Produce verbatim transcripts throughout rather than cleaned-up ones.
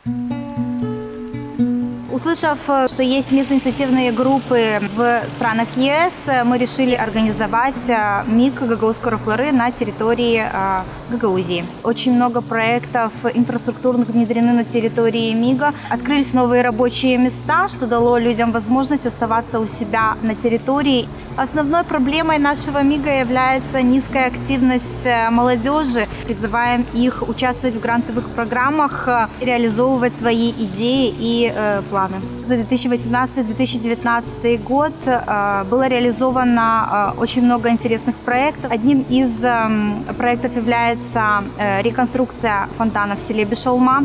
Услышав, что есть местные инициативные группы в странах ЕС, мы решили организовать МИГ Гагаузской Орифлары на территории Гагаузии. Очень много проектов инфраструктурных внедрены на территории МИГа. Открылись новые рабочие места, что дало людям возможность оставаться у себя на территории. Основной проблемой нашего МИГа является низкая активность молодежи. Призываем их участвовать в грантовых программах, реализовывать свои идеи и э, планы. За две тысячи восемнадцатый — две тысячи девятнадцатый год э, было реализовано э, очень много интересных проектов. Одним из э, проектов является э, реконструкция фонтана в селе Бешалма.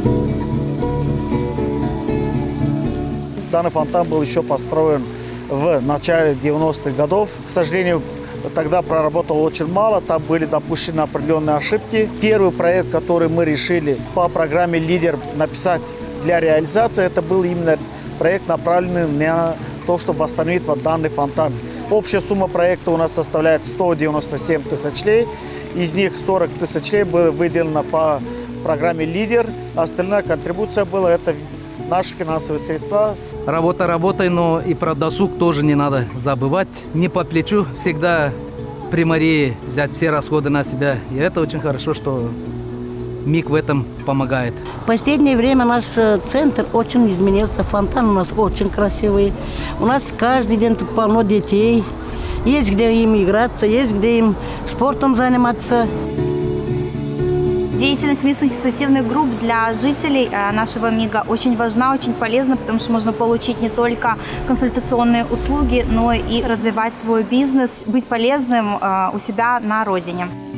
Данный фонтан был еще построен в начале девяностых годов. К сожалению, тогда проработало очень мало, там были допущены определенные ошибки. Первый проект, который мы решили по программе «Лидер» написать для реализации, это был именно проект, направленный на то, чтобы восстановить вот данный фонтан. Общая сумма проекта у нас составляет сто девяносто семь тысяч лей. Из них сорок тысяч лей было выделено по программе «Лидер». Остальная контрибуция была это наши финансовые средства. Работа работой, но и про досуг тоже не надо забывать. Не по плечу всегда при мэрии взять все расходы на себя. И это очень хорошо, что МИГ в этом помогает. В последнее время наш центр очень изменился. Фонтан у нас очень красивый. У нас каждый день тут полно детей. Есть где им играться, есть где им спортом заниматься. Деятельность местных инициативных групп для жителей нашего МИГа очень важна, очень полезна, потому что можно получить не только консультационные услуги, но и развивать свой бизнес, быть полезным у себя на родине.